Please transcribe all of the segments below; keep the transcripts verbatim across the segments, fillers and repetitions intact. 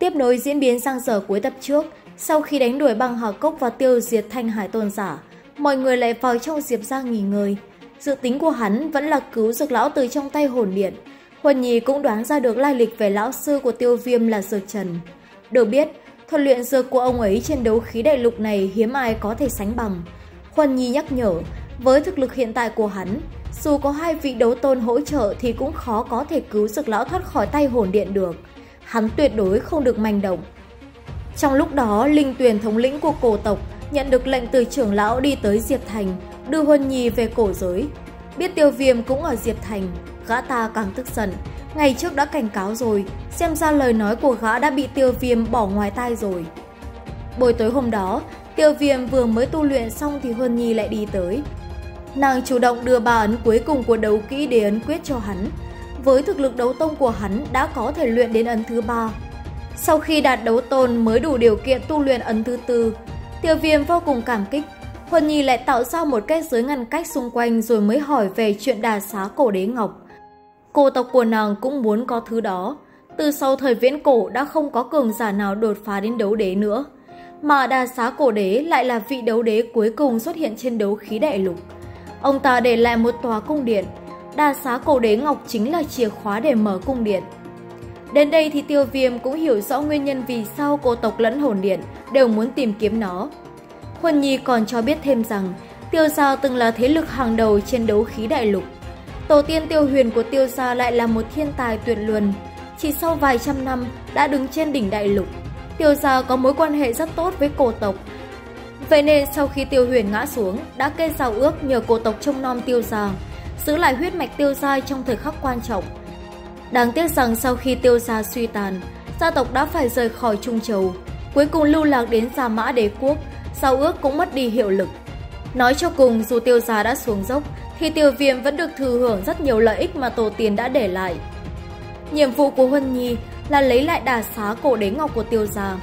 Tiếp nối diễn biến dang dở cuối tập trước, sau khi đánh đuổi băng Hà Cốc và tiêu diệt Thanh Hải Tôn giả, mọi người lại vào trong Diệp gia nghỉ ngơi. Dự tính của hắn vẫn là cứu Dược lão từ trong tay hồn điện. Huân Nhi cũng đoán ra được lai lịch về lão sư của Tiêu Viêm là Dược Trần. Được biết, thuật luyện dược của ông ấy trên đấu khí đại lục này hiếm ai có thể sánh bằng. Huân Nhi nhắc nhở, với thực lực hiện tại của hắn, dù có hai vị đấu tôn hỗ trợ thì cũng khó có thể cứu Dược lão thoát khỏi tay hồn điện được. Hắn tuyệt đối không được manh động. Trong lúc đó, Linh Tuyền thống lĩnh của cổ tộc nhận được lệnh từ trưởng lão đi tới Diệp Thành, đưa Huân Nhi về cổ giới. Biết Tiêu Viêm cũng ở Diệp Thành, gã ta càng tức giận. Ngày trước đã cảnh cáo rồi, xem ra lời nói của gã đã bị Tiêu Viêm bỏ ngoài tai rồi. Buổi tối hôm đó, Tiêu Viêm vừa mới tu luyện xong thì Huân Nhi lại đi tới. Nàng chủ động đưa ba ấn cuối cùng của đấu kỹ để ấn quyết cho hắn. Với thực lực đấu tông của hắn đã có thể luyện đến ấn thứ ba. Sau khi đạt đấu tôn mới đủ điều kiện tu luyện ấn thứ tư. Tiêu Viêm vô cùng cảm kích. Huân Nhi lại tạo ra một kết giới ngăn cách xung quanh rồi mới hỏi về chuyện đà xá cổ đế ngọc. Cô tộc của nàng cũng muốn có thứ đó. Từ sau thời viễn cổ đã không có cường giả nào đột phá đến đấu đế nữa. Mà đà xá cổ đế lại là vị đấu đế cuối cùng xuất hiện trên đấu khí đại lục. Ông ta để lại một tòa cung điện. Đà xá cổ đế ngọc chính là chìa khóa để mở cung điện. Đến đây thì Tiêu Viêm cũng hiểu rõ nguyên nhân vì sao cô tộc lẫn hồn điện đều muốn tìm kiếm nó. Huân Nhi còn cho biết thêm rằng Tiêu gia từng là thế lực hàng đầu trên đấu khí đại lục. Tổ tiên Tiêu Huyền của Tiêu gia lại là một thiên tài tuyệt luân, chỉ sau vài trăm năm đã đứng trên đỉnh đại lục. Tiêu gia có mối quan hệ rất tốt với cổ tộc. Vậy nên sau khi Tiêu Huyền ngã xuống, đã kết giao ước nhờ cổ tộc trông nom Tiêu gia, giữ lại huyết mạch Tiêu gia trong thời khắc quan trọng. Đáng tiếc rằng sau khi Tiêu gia suy tàn, gia tộc đã phải rời khỏi Trung Châu, cuối cùng lưu lạc đến Gia Mã Đế quốc, giao ước cũng mất đi hiệu lực. Nói cho cùng, dù Tiêu gia đã xuống dốc, thì Tiêu Viêm vẫn được thừa hưởng rất nhiều lợi ích mà tổ tiên đã để lại. Nhiệm vụ của Huân Nhi là lấy lại đà xá cổ đế ngọc của Tiêu gia.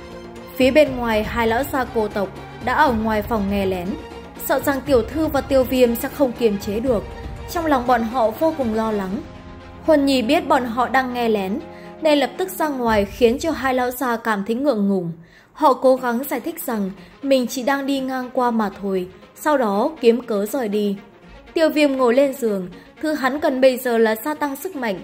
Phía bên ngoài, hai lão gia cổ tộc đã ở ngoài phòng nghe lén, sợ rằng tiểu thư và Tiêu Viêm sẽ không kiềm chế được. Trong lòng bọn họ vô cùng lo lắng. Huân Nhi biết bọn họ đang nghe lén, nên lập tức ra ngoài khiến cho hai lão già cảm thấy ngượng ngùng. Họ cố gắng giải thích rằng mình chỉ đang đi ngang qua mà thôi, sau đó kiếm cớ rời đi. Tiêu Viêm ngồi lên giường, thứ hắn cần bây giờ là gia tăng sức mạnh.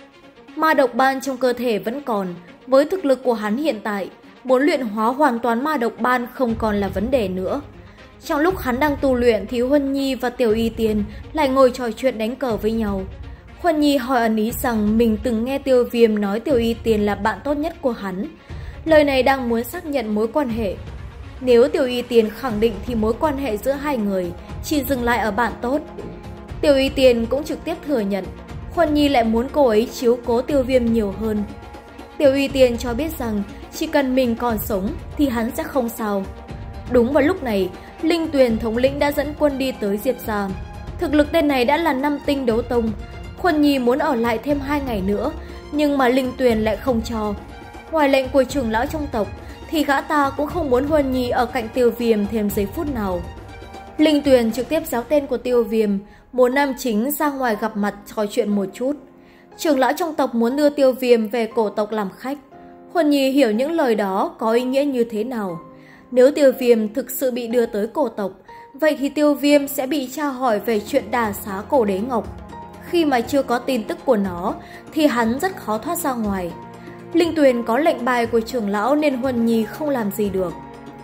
Ma độc ban trong cơ thể vẫn còn, với thực lực của hắn hiện tại, muốn luyện hóa hoàn toàn ma độc ban không còn là vấn đề nữa. Trong lúc hắn đang tu luyện thì Huân Nhi và Tiểu Y Tiên lại ngồi trò chuyện đánh cờ với nhau. Huân Nhi hỏi ẩn ý rằng mình từng nghe Tiêu Viêm nói Tiểu Y Tiên là bạn tốt nhất của hắn. Lời này đang muốn xác nhận mối quan hệ. Nếu Tiểu Y Tiên khẳng định thì mối quan hệ giữa hai người chỉ dừng lại ở bạn tốt. Tiểu Y Tiên cũng trực tiếp thừa nhận. Huân Nhi lại muốn cô ấy chiếu cố Tiêu Viêm nhiều hơn. Tiểu Y Tiên cho biết rằng chỉ cần mình còn sống thì hắn sẽ không sao. Đúng vào lúc này, Linh Tuyền thống lĩnh đã dẫn quân đi tới Diệp gia. Thực lực tên này đã là năm tinh đấu tông. Huân Nhi muốn ở lại thêm hai ngày nữa, nhưng mà Linh Tuyền lại không cho. Ngoài lệnh của trưởng lão trong tộc, thì gã ta cũng không muốn Huân Nhi ở cạnh Tiêu Viêm thêm giây phút nào. Linh Tuyền trực tiếp giáo tên của Tiêu Viêm, muốn nam chính ra ngoài gặp mặt trò chuyện một chút. Trưởng lão trong tộc muốn đưa Tiêu Viêm về cổ tộc làm khách. Huân Nhi hiểu những lời đó có ý nghĩa như thế nào. Nếu Tiêu Viêm thực sự bị đưa tới cổ tộc, vậy thì Tiêu Viêm sẽ bị tra hỏi về chuyện đà xá cổ đế ngọc. Khi mà chưa có tin tức của nó, thì hắn rất khó thoát ra ngoài. Linh Tuyền có lệnh bài của trưởng lão nên Huân Nhi không làm gì được.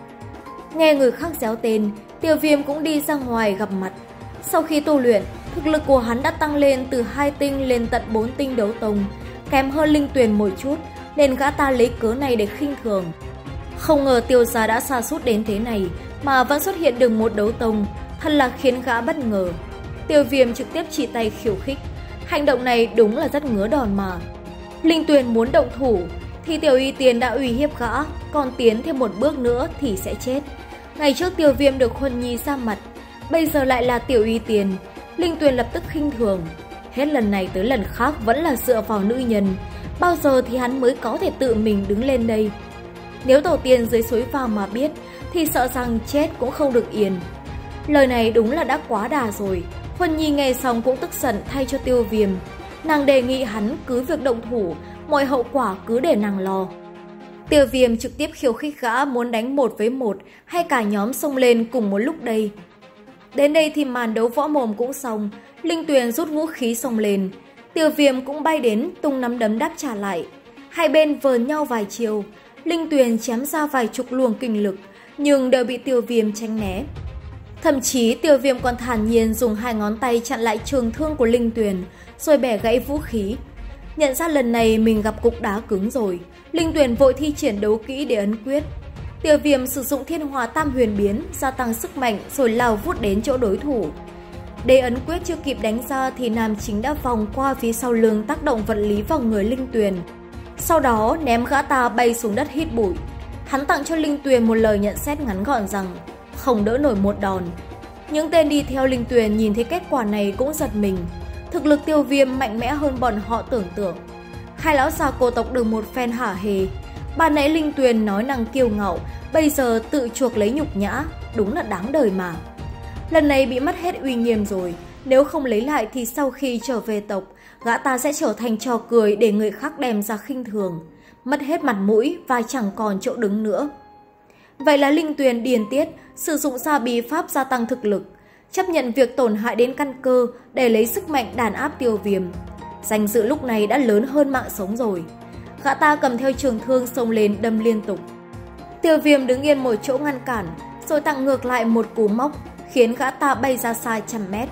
Nghe người khác réo tên, Tiêu Viêm cũng đi ra ngoài gặp mặt. Sau khi tu luyện, thực lực của hắn đã tăng lên từ hai tinh lên tận bốn tinh đấu tông, kém hơn Linh Tuyền một chút, nên gã ta lấy cớ này để khinh thường. Không ngờ Tiêu gia đã sa sút đến thế này mà vẫn xuất hiện được một đấu tông, thật là khiến gã bất ngờ. Tiêu Viêm trực tiếp chỉ tay khiêu khích, hành động này đúng là rất ngứa đòn mà. Linh Tuyền muốn động thủ thì Tiểu Y Tiên đã uy hiếp gã, còn tiến thêm một bước nữa thì sẽ chết. Ngày trước Tiêu Viêm được Huân Nhi ra mặt, bây giờ lại là Tiểu Y Tiên. Linh Tuyền lập tức khinh thường. Hết lần này tới lần khác vẫn là dựa vào nữ nhân. Bao giờ thì hắn mới có thể tự mình đứng lên đây? Nếu tổ tiên dưới suối vào mà biết thì sợ rằng chết cũng không được yên. Lời này đúng là đã quá đà rồi. Huân Nhi nghe xong cũng tức giận thay cho Tiêu Viêm. Nàng đề nghị hắn cứ việc động thủ, mọi hậu quả cứ để nàng lo. Tiêu Viêm trực tiếp khiêu khích gã muốn đánh một với một hay cả nhóm xông lên cùng một lúc đây. Đến đây thì màn đấu võ mồm cũng xong, Linh Tuyền rút vũ khí xông lên. Tiêu Viêm cũng bay đến tung nắm đấm đáp trả lại. Hai bên vờn nhau vài chiều, Linh Tuyền chém ra vài chục luồng kinh lực, nhưng đều bị Tiêu Viêm tránh né. Thậm chí Tiêu Viêm còn thản nhiên dùng hai ngón tay chặn lại trường thương của Linh Tuyền, rồi bẻ gãy vũ khí. Nhận ra lần này mình gặp cục đá cứng rồi, Linh Tuyền vội thi triển đấu kỹ để ấn quyết. Tiêu Viêm sử dụng Thiên Hỏa Tam Huyền Biến gia tăng sức mạnh rồi lao vút đến chỗ đối thủ. Để ấn quyết chưa kịp đánh ra thì nam chính đã vòng qua phía sau lưng tác động vật lý vào người Linh Tuyền. Sau đó ném gã ta bay xuống đất hít bụi. Hắn tặng cho Linh Tuyền một lời nhận xét ngắn gọn rằng không đỡ nổi một đòn. Những tên đi theo Linh Tuyền nhìn thấy kết quả này cũng giật mình. Thực lực Tiêu Viêm mạnh mẽ hơn bọn họ tưởng tượng. Hai lão già cổ tộc được một phen hả hê. Bà nãy Linh Tuyền nói năng kiêu ngạo, bây giờ tự chuộc lấy nhục nhã, đúng là đáng đời mà. Lần này bị mất hết uy nghiêm rồi, nếu không lấy lại thì sau khi trở về tộc, gã ta sẽ trở thành trò cười để người khác đem ra khinh thường, mất hết mặt mũi và chẳng còn chỗ đứng nữa. Vậy là Linh Tuyền điền tiết, sử dụng ra bí pháp gia tăng thực lực, chấp nhận việc tổn hại đến căn cơ để lấy sức mạnh đàn áp Tiêu Viêm. Danh dự lúc này đã lớn hơn mạng sống rồi. Gã ta cầm theo trường thương xông lên đâm liên tục. Tiêu Viêm đứng yên một chỗ ngăn cản, rồi tặng ngược lại một cú móc, khiến gã ta bay ra xa trăm mét.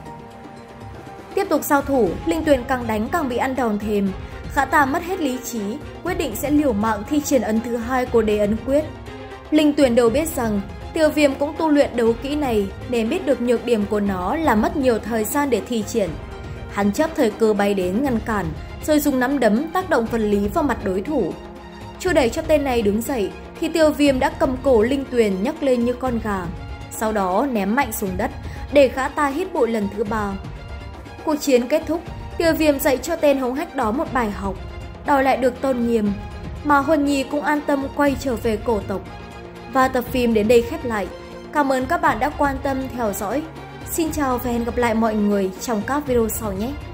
Tiếp tục giao thủ, Linh Tuyền càng đánh càng bị ăn đòn thêm. Gã ta mất hết lý trí, quyết định sẽ liều mạng thi triển ấn thứ hai của đế ấn quyết. Linh Tuyền đâu biết rằng Tiêu Viêm cũng tu luyện đấu kỹ này, nên biết được nhược điểm của nó là mất nhiều thời gian để thi triển. Hắn chớp thời cơ bay đến ngăn cản, rồi dùng nắm đấm tác động vật lý vào mặt đối thủ. Chưa đẩy cho tên này đứng dậy thì Tiêu Viêm đã cầm cổ Linh Tuyền nhấc lên như con gà, sau đó ném mạnh xuống đất để gã ta hít bụi lần thứ ba. Cuộc chiến kết thúc, Tiêu Viêm dạy cho tên hống hách đó một bài học, đòi lại được tôn nghiêm, mà Huân Nhi cũng an tâm quay trở về cổ tộc. Và tập phim đến đây khép lại. Cảm ơn các bạn đã quan tâm theo dõi. Xin chào và hẹn gặp lại mọi người trong các video sau nhé.